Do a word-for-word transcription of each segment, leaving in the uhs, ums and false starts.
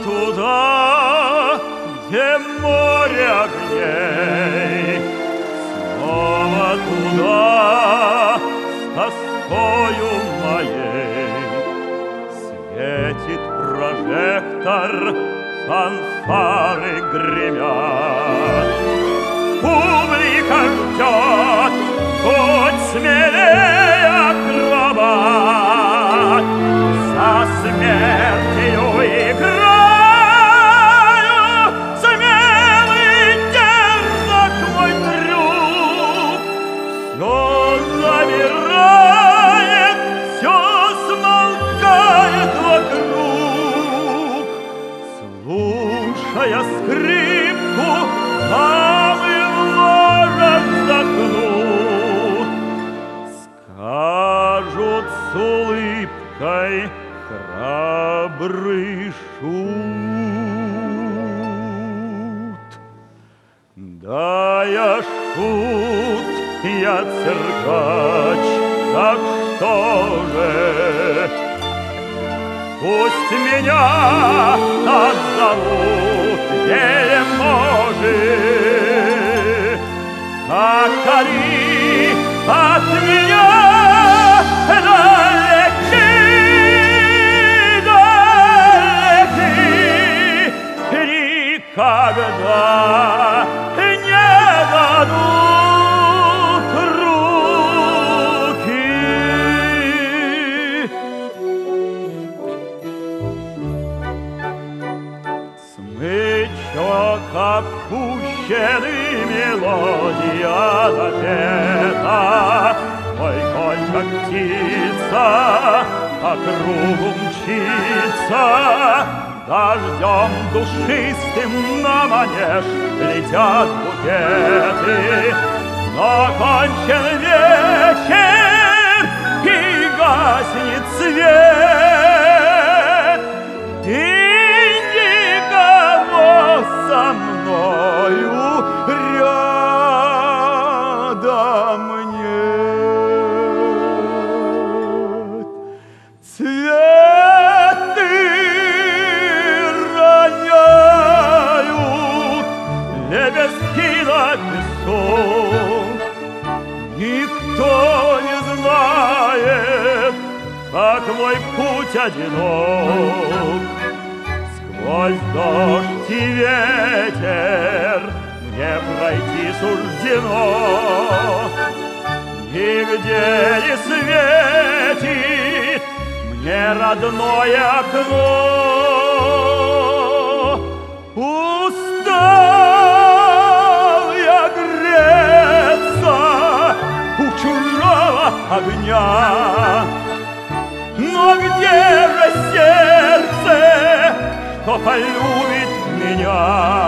туда, где море огней, снова туда, с тоскою моей. Светит прожектор, фанфары гремят, публика ждет, будь смелее, акробат, со смертью играю, смелый дерзок мой трюк. Все замирает, все смолкает вокруг, слушая скрипку, там и ложат вздохнут. Скажут с улыбкой храбрый шут. Да, я шут, я циркач, так что же? Пусть меня так зовут вельможи, а кори от меня далеки, далеки, никогда не дадут руки. Смычок опущенный, мелодия напета, мой конь, как птица, по кругу мчится, дождем душистым на манеж летят букеты. Но кончен вечер, и гаснет свет, и никого со мною рядом нет. Цветы роняют лепестки на песок. Никто не знает, как мой путь одинок. Сквозь дождь и ветер мне пройти суждено. Нигде не светит мне родное окно. Устал я греться у чужого огня, но где же сердце, что полюбит меня?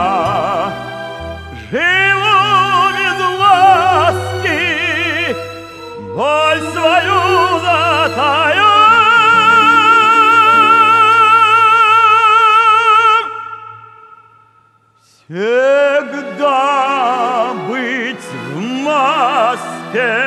Живу без ласки, боль свою затаю. Всегда быть в маске